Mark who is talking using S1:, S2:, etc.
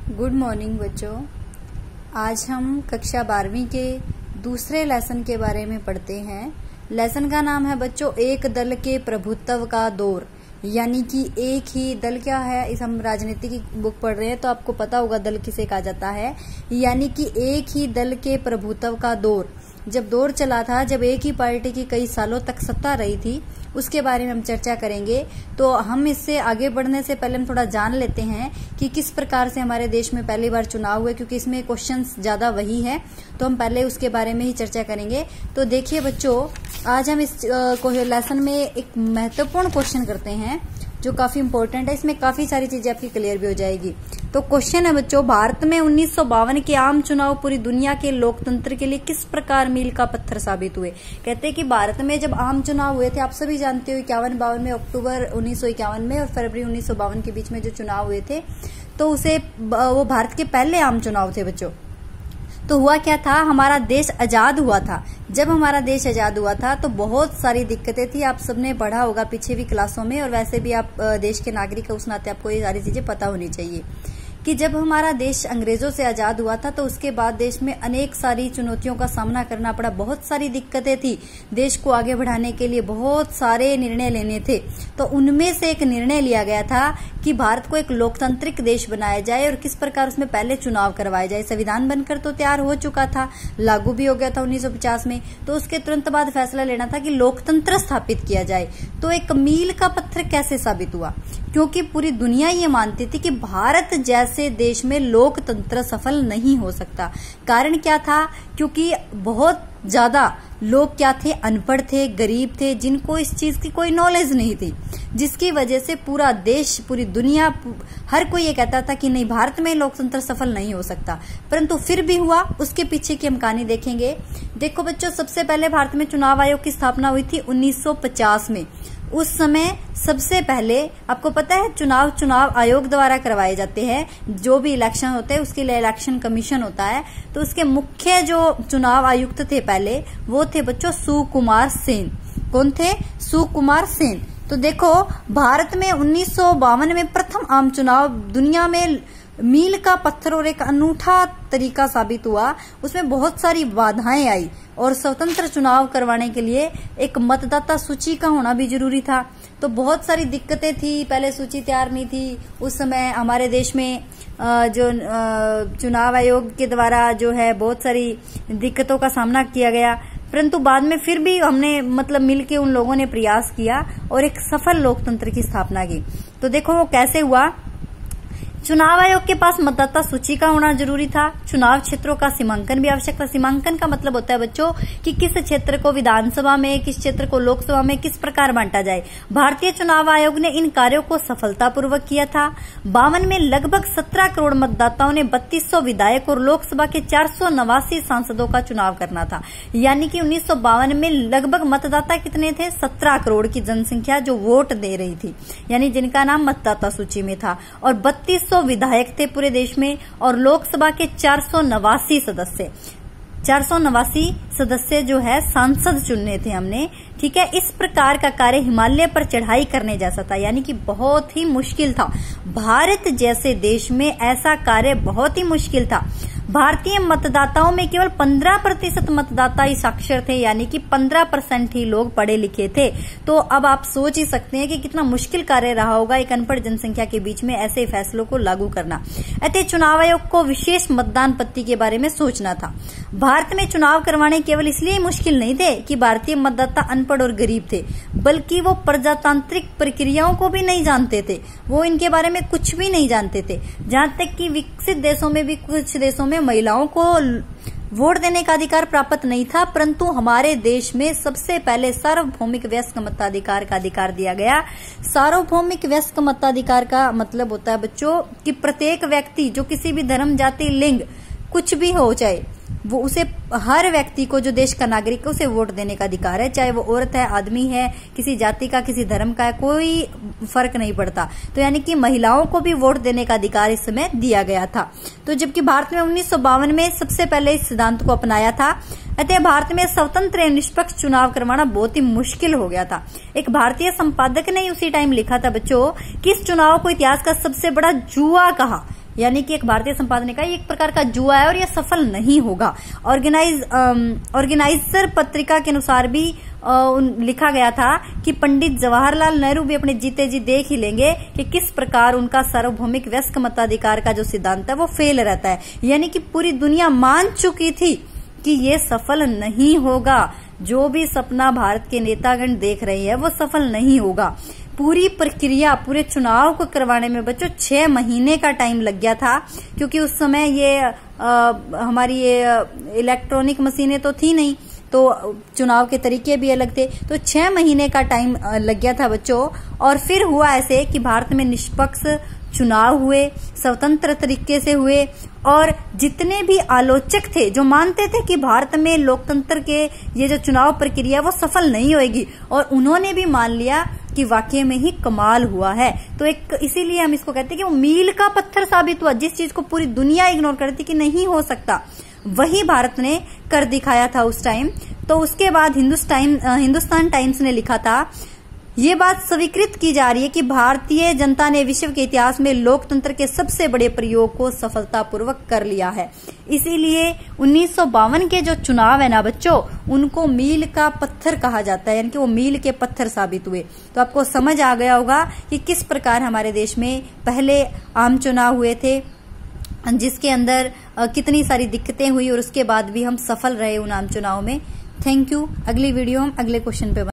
S1: Good morning बच्चों। आज हम कक्षा 12वीं के दूसरे लेसन के बारे में पढ़ते हैं। लेसन का नाम है बच्चों एक दल के प्रभुत्व का दौर। यानी कि एक ही दल क्या है, इस हम राजनीति की बुक पढ़ रहे हैं तो आपको पता होगा दल किसे कहा जाता है। यानी कि एक ही दल के प्रभुत्व का दौर, जब दौर चला था, जब एक ही पार्टी की कई सालों तक सत्ता रही थी, उसके बारे में हम चर्चा करेंगे। तो हम इससे आगे बढ़ने से पहले हम थोड़ा जान लेते हैं कि किस प्रकार से हमारे देश में पहली बार चुनाव हुए, क्योंकि इसमें क्वेश्चंस ज्यादा वही है, तो हम पहले उसके बारे में ही चर्चा करेंगे। तो देखिए बच्चों, आज हम इस लेसन में एक महत्वपूर्ण क्वेश्चन करते हैं जो काफी इंपॉर्टेंट है। इसमें काफी सारी चीजें आपकी क्लियर भी हो जाएगी। तो क्वेश्चन है बच्चों, भारत में 1952 के आम चुनाव पूरी दुनिया के लोकतंत्र के लिए किस प्रकार मील का पत्थर साबित हुए। कहते हैं कि भारत में जब आम चुनाव हुए थे, आप सभी जानते हो 51-52 में, अक्टूबर 1951 में और फरवरी 1952 के बीच में जो चुनाव हुए थे, तो वो भारत के पहले आम चुनाव थे बच्चों। तो हुआ क्या था, हमारा देश आजाद हुआ था। जब हमारा देश आजाद हुआ था तो बहुत सारी दिक्कतें थी, आप सबने पढ़ा होगा पीछे भी क्लासों में, और वैसे भी आप देश के नागरिक उस नाते आपको ये सारी चीजें पता होनी चाहिए कि जब हमारा देश अंग्रेजों से आजाद हुआ था तो उसके बाद देश में अनेक सारी चुनौतियों का सामना करना पड़ा। बहुत सारी दिक्कतें थी, देश को आगे बढ़ाने के लिए बहुत सारे निर्णय लेने थे। तो उनमें से एक निर्णय लिया गया था कि भारत को एक लोकतांत्रिक देश बनाया जाए और किस प्रकार उसमें पहले चुनाव करवाए जाए। संविधान बनकर तो तैयार हो चुका था, लागू भी हो गया था 1950 में। तो उसके तुरंत बाद फैसला लेना था कि लोकतंत्र स्थापित किया जाए। तो एक मील का पत्थर कैसे साबित हुआ, क्योंकि पूरी दुनिया ये मानती थी कि भारत जैसे देश में लोकतंत्र सफल नहीं हो सकता। कारण क्या था, क्योंकि बहुत ज्यादा लोग क्या थे, अनपढ़ थे, गरीब थे, जिनको इस चीज की कोई नॉलेज नहीं थी, जिसकी वजह से पूरा देश, पूरी दुनिया, हर कोई ये कहता था कि नहीं, भारत में लोकतंत्र सफल नहीं हो सकता। परंतु फिर भी हुआ। उसके पीछे की हम कहानी देखेंगे। देखो बच्चों, सबसे पहले भारत में चुनाव आयोग की स्थापना हुई थी 1950 में। उस समय सबसे पहले आपको पता है चुनाव आयोग द्वारा करवाए जाते हैं। जो भी इलेक्शन होते हैं उसके लिए इलेक्शन कमीशन होता है। तो उसके मुख्य जो चुनाव आयुक्त थे पहले, वो थे बच्चों सुकुमार सेन। कौन थे? सुकुमार सेन। तो देखो, भारत में 1952 में प्रथम आम चुनाव दुनिया में मील का पत्थर और एक अनूठा तरीका साबित हुआ। उसमें बहुत सारी बाधाएं आई और स्वतंत्र चुनाव करवाने के लिए एक मतदाता सूची का होना भी जरूरी था। तो बहुत सारी दिक्कतें थी, पहले सूची तैयार नहीं थी। उस समय हमारे देश में जो चुनाव आयोग के द्वारा जो है बहुत सारी दिक्कतों का सामना किया गया, परंतु बाद में फिर भी हमने मिलके उन लोगों ने प्रयास किया और एक सफल लोकतंत्र की स्थापना की। तो देखो वो कैसे हुआ। चुनाव आयोग के पास मतदाता सूची का होना जरूरी था। चुनाव क्षेत्रों का सीमांकन भी आवश्यक था। सीमांकन का मतलब होता है बच्चों कि किस क्षेत्र को विधानसभा में, किस क्षेत्र को लोकसभा में किस प्रकार बांटा जाए। भारतीय चुनाव आयोग ने इन कार्यों को सफलतापूर्वक किया था। 52 में लगभग 17 करोड़ मतदाताओं ने 3200 विधायक और लोकसभा के 489 सांसदों का चुनाव करना था। यानी कि 1952 में लगभग मतदाता कितने थे? 17 करोड़ की जनसंख्या जो वोट दे रही थी, यानी जिनका नाम मतदाता सूची में था। और 3200 विधायक थे पूरे देश में और लोकसभा के 489 सदस्य जो है सांसद चुनने थे हमने। ठीक है, इस प्रकार का कार्य हिमालय पर चढ़ाई करने जैसा था, यानी कि बहुत ही मुश्किल था। भारत जैसे देश में ऐसा कार्य बहुत ही मुश्किल था। भारतीय मतदाताओं में केवल 15% मतदाता ही साक्षर थे, यानी कि 15% ही लोग पढ़े लिखे थे। तो अब आप सोच ही सकते हैं कि कितना मुश्किल कार्य रहा होगा एक अनपढ़ जनसंख्या के बीच में ऐसे फैसलों को लागू करना। अतः चुनाव आयोग को विशेष मतदान पद्धति के बारे में सोचना था। भारत में चुनाव करवाने केवल इसलिए मुश्किल नहीं थे कि भारतीय मतदाता अनपढ़ और गरीब थे, बल्कि वो प्रजातांत्रिक प्रक्रियाओं को भी नहीं जानते थे। वो इनके बारे में कुछ भी नहीं जानते थे। जहां तक कि विकसित देशों में भी, कुछ देशों में महिलाओं को वोट देने का अधिकार प्राप्त नहीं था, परंतु हमारे देश में सबसे पहले सार्वभौमिक वयस्क मताधिकार का अधिकार दिया गया। सार्वभौमिक वयस्क मताधिकार का मतलब होता है बच्चों कि प्रत्येक व्यक्ति, जो किसी भी धर्म, जाति, लिंग कुछ भी हो, चाहे वो, उसे, हर व्यक्ति को जो देश का नागरिक है उसे वोट देने का अधिकार है। चाहे वो औरत है, आदमी है, किसी जाति का, किसी धर्म का है, कोई फर्क नहीं पड़ता। तो यानी कि महिलाओं को भी वोट देने का अधिकार इस समय दिया गया था। तो जबकि भारत में 1952 में सबसे पहले इस सिद्धांत को अपनाया था। अतः भारत में स्वतंत्र एवं निष्पक्ष चुनाव करवाना बहुत ही मुश्किल हो गया था। एक भारतीय संपादक ने उसी टाइम लिखा था बच्चों कि इस चुनाव को इतिहास का सबसे बड़ा जुआ कहा। यानी कि एक भारतीय संपादक ने कहा ये एक प्रकार का जुआ है और यह सफल नहीं होगा। ऑर्गेनाइजर पत्रिका के अनुसार भी लिखा गया था कि पंडित जवाहरलाल नेहरू भी अपने जीते जी देख ही लेंगे कि किस प्रकार उनका सार्वभौमिक वयस्क मताधिकार का जो सिद्धांत है वो फेल रहता है। यानी कि पूरी दुनिया मान चुकी थी कि ये सफल नहीं होगा। जो भी सपना भारत के नेतागण देख रहे हैं वो सफल नहीं होगा। पूरी प्रक्रिया, पूरे चुनाव को करवाने में बच्चों 6 महीने का टाइम लग गया था, क्योंकि उस समय ये हमारी ये इलेक्ट्रॉनिक मशीनें तो थी नहीं, तो चुनाव के तरीके भी अलग थे। तो 6 महीने का टाइम लग गया था बच्चों। और फिर हुआ ऐसे कि भारत में निष्पक्ष चुनाव हुए, स्वतंत्र तरीके से हुए, और जितने भी आलोचक थे जो मानते थे कि भारत में लोकतंत्र के ये जो चुनाव प्रक्रिया वो सफल नहीं होगी, और उन्होंने भी मान लिया कि वाकई में ही कमाल हुआ है। तो एक इसीलिए हम इसको कहते हैं कि वो मील का पत्थर साबित हुआ। जिस चीज को पूरी दुनिया इग्नोर करती कि नहीं हो सकता, वही भारत ने कर दिखाया था उस टाइम। तो उसके बाद हिंदुस्तान टाइम्स ने लिखा था, ये बात स्वीकृत की जा रही है कि भारतीय जनता ने विश्व के इतिहास में लोकतंत्र के सबसे बड़े प्रयोग को सफलतापूर्वक कर लिया है। इसीलिए 1952 के जो चुनाव है ना बच्चों, उनको मील का पत्थर कहा जाता है, यानी कि वो मील के पत्थर साबित हुए। तो आपको समझ आ गया होगा कि किस प्रकार हमारे देश में पहले आम चुनाव हुए थे, जिसके अंदर कितनी सारी दिक्कतें हुई, और उसके बाद भी हम सफल रहे उन आम चुनाव में। Thank you. अगली वीडियो हम अगले क्वेश्चन पे